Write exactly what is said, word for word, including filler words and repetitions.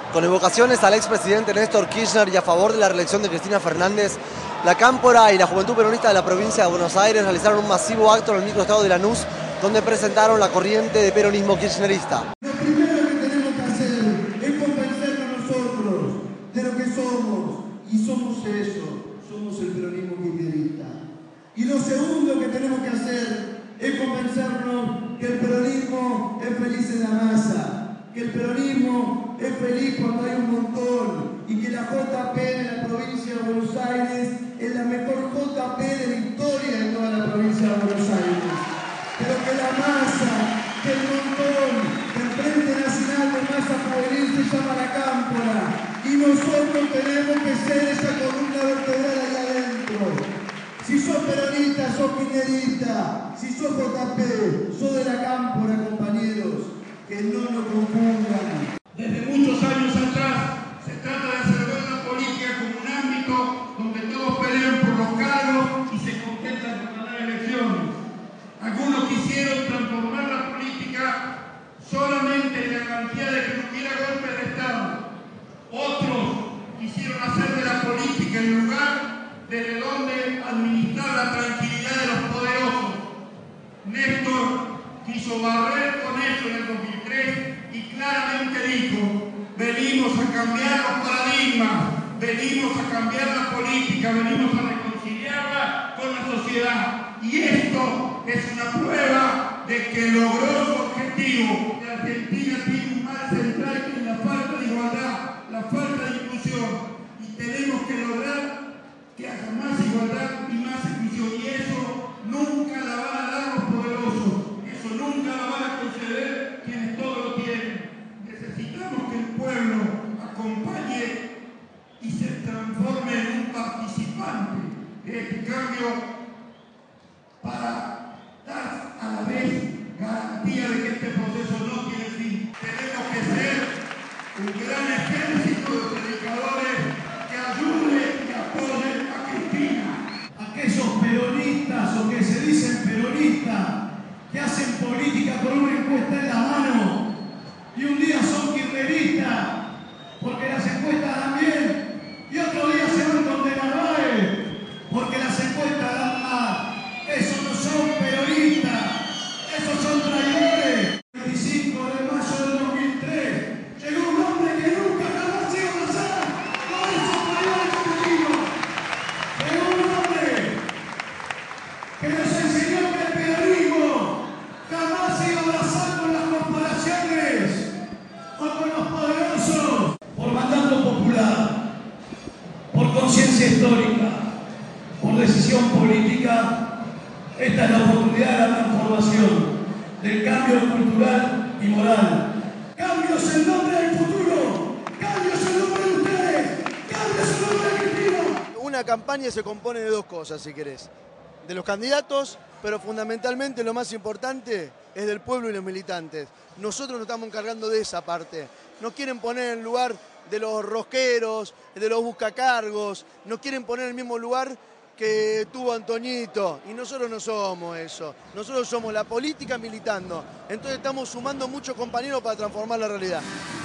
Con evocaciones al expresidente Néstor Kirchner y a favor de la reelección de Cristina Fernández, la Cámpora y la Juventud Peronista de la provincia de Buenos Aires realizaron un masivo acto en el microestado de Lanús, donde presentaron la corriente de peronismo kirchnerista. Lo primero que tenemos que hacer es convencernos nosotros de lo que somos, y somos eso, somos el peronismo kirchnerista. Y lo segundo que tenemos que hacer es convencernos que el peronismo es feliz en la masa, que el peronismo es feliz cuando hay un montón y que la J P de la provincia de Buenos Aires es la mejor J P de la historia de toda la provincia de Buenos Aires. Pero que la masa, que el montón, que el Frente Nacional de Masa Juvenil se llama la Cámpora y nosotros tenemos que ser esa columna vertebral ahí adentro. Si sos peronista, sos kirchnerista, si sos J P, sos de la Cámpora, compañeros. Que no nos confundan. Desde muchos años atrás se trata de hacer ver la política como un ámbito donde todos pelean por los cargos y se contentan con ganar elecciones. Algunos quisieron transformar la política solamente en la garantía de que no hubiera golpe de Estado. Otros quisieron hacer de la política el lugar desde donde administrar la tranquilidad de los poderosos. Néstor quiso barrer con eso en el dos mil tres y claramente dijo: venimos a cambiar los paradigmas, venimos a cambiar la política, venimos a reconciliarla con la sociedad. Y esto es una prueba de que logró su objetivo. La Argentina tiene un mal central que es la falta de igualdad, la falta de inclusión. Y tenemos que lograr que haya más igualdad y más inclusión. Y eso nunca la van a dar los poderosos. Eso nunca lo van a conceder quienes todo lo tienen. Necesitamos que el pueblo acompañe y se transforme en un participante de este cambio para dar a la vez garantía de que este proceso no tiene fin. Tenemos que ser un gran ejército de predicadores que ayuden y apoyen a Cristina. Aquellos peronistas o que se dicen peronistas que hacen política con una encuesta en la mano y un día son kirchneristas porque las encuestas dan bien y otro día se van con De Narváez porque las encuestas dan mal. Esos no son peronistas, esos son traidores. El veinticinco de mayo del dos mil tres llegó un hombre que nunca jamás iba a pasar con esos traidores argentinos. Llegó un hombre que nos enseñó que el peronismo jamás se iba a abrazar con las corporaciones o con los poderosos. Por mandato popular, por conciencia histórica, por decisión política, esta es la oportunidad de la transformación, del cambio cultural y moral. Cambios en nombre del futuro, cambios en nombre de ustedes, cambios en nombre de Cristina. Una campaña se compone de dos cosas, si querés. De los candidatos, pero fundamentalmente lo más importante es del pueblo y los militantes. Nosotros nos estamos encargando de esa parte. Nos quieren poner en lugar de los rosqueros, de los buscacargos, nos quieren poner en el mismo lugar que tuvo Antoñito, y nosotros no somos eso. Nosotros somos la política militando. Entonces estamos sumando muchos compañeros para transformar la realidad.